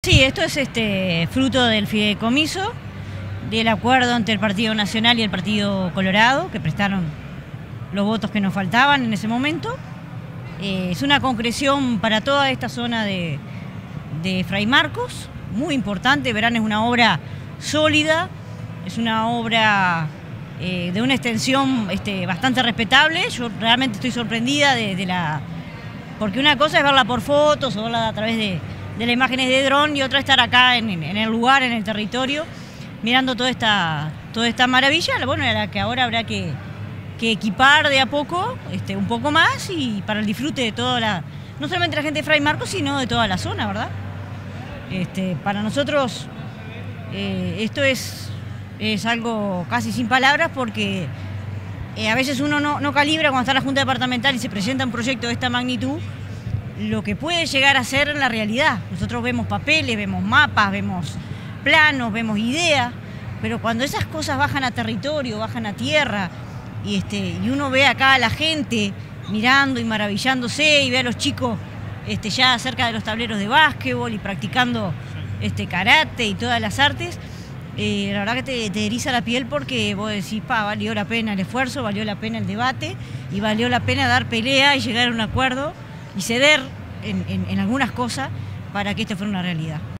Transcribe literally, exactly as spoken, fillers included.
Sí, esto es este, fruto del fideicomiso, del acuerdo entre el Partido Nacional y el Partido Colorado, que prestaron los votos que nos faltaban en ese momento. Eh, es una concreción para toda esta zona de, de Fray Marcos, muy importante. Verán, es una obra sólida, es una obra eh, de una extensión este, bastante respetable. Yo realmente estoy sorprendida de, de la... porque una cosa es verla por fotos o verla a través de... de las imágenes de dron, y otra estar acá en, en el lugar, en el territorio, mirando toda esta, toda esta maravilla. Bueno, la que ahora habrá que, que equipar de a poco, este, un poco más, y para el disfrute de toda la, no solamente la gente de Fray Marcos, sino de toda la zona, ¿verdad? Este, para nosotros eh, esto es, es algo casi sin palabras, porque eh, a veces uno no, no calibra cuando está en la Junta Departamental y se presenta un proyecto de esta magnitud, lo que puede llegar a ser en la realidad. Nosotros vemos papeles, vemos mapas, vemos planos, vemos ideas, pero cuando esas cosas bajan a territorio, bajan a tierra, y, este, y uno ve acá a la gente mirando y maravillándose, y ve a los chicos este, ya cerca de los tableros de básquetbol y practicando este, karate y todas las artes, eh, la verdad que te, te eriza la piel, porque vos decís, pa, valió la pena el esfuerzo, valió la pena el debate, y valió la pena dar pelea y llegar a un acuerdo y ceder en, en, en algunas cosas para que esto fuera una realidad.